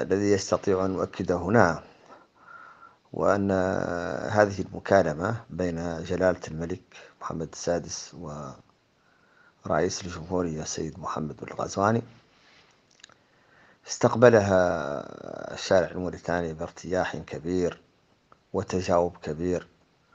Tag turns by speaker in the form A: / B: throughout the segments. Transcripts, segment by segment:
A: الذي يستطيع أن يؤكد هنا وأن هذه المكالمة بين جلالة الملك محمد السادس ورئيس الجمهورية السيد محمد بن الغزواني استقبلها الشارع الموريتاني بارتياح كبير وتجاوب كبير،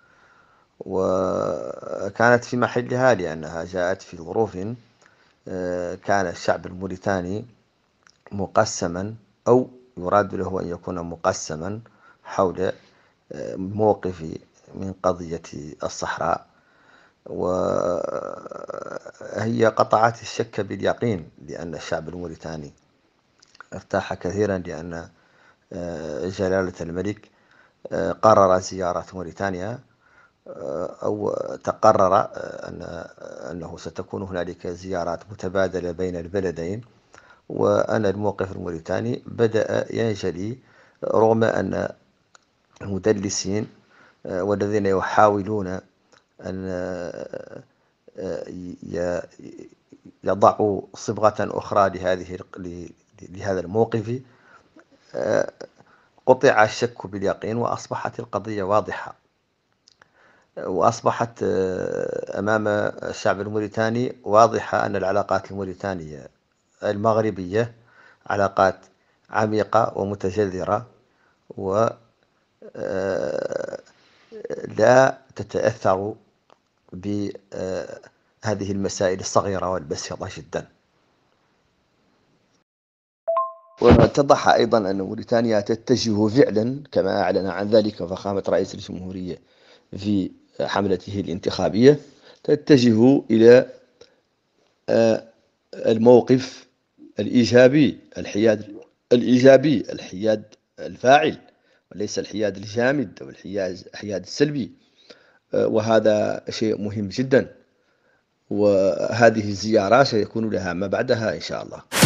A: وكانت في محلها لأنها جاءت في ظروف كان الشعب الموريتاني مقسما أو يراد له أن يكون مقسما حول موقف من قضية الصحراء، وهي قطعت الشك باليقين لأن الشعب الموريتاني ارتاح كثيرا لأن جلالة الملك قرر زيارة موريتانيا، أو تقرر أنه ستكون هنالك زيارات متبادلة بين البلدين، وأن الموقف الموريتاني بدأ ينجلي رغم أن المدلسين والذين يحاولون أن يضعوا صبغة أخرى لهذا الموقف قطع الشك باليقين، وأصبحت القضية واضحة، وأصبحت أمام الشعب الموريتاني واضحة أن العلاقات الموريتانية المغربية علاقات عميقة ومتجذرة، ولا تتأثر بهذه المسائل الصغيرة والبسيطة جدا. واتضح أيضا أن موريتانيا تتجه فعلا كما أعلن عن ذلك فخامة رئيس الجمهورية في حملته الانتخابية، تتجه إلى الموقف الإيجابي، الحياد الفاعل، وليس الحياد الجامد أو الحياد السلبي، وهذا شيء مهم جدا، وهذه الزيارة سيكون لها ما بعدها إن شاء الله.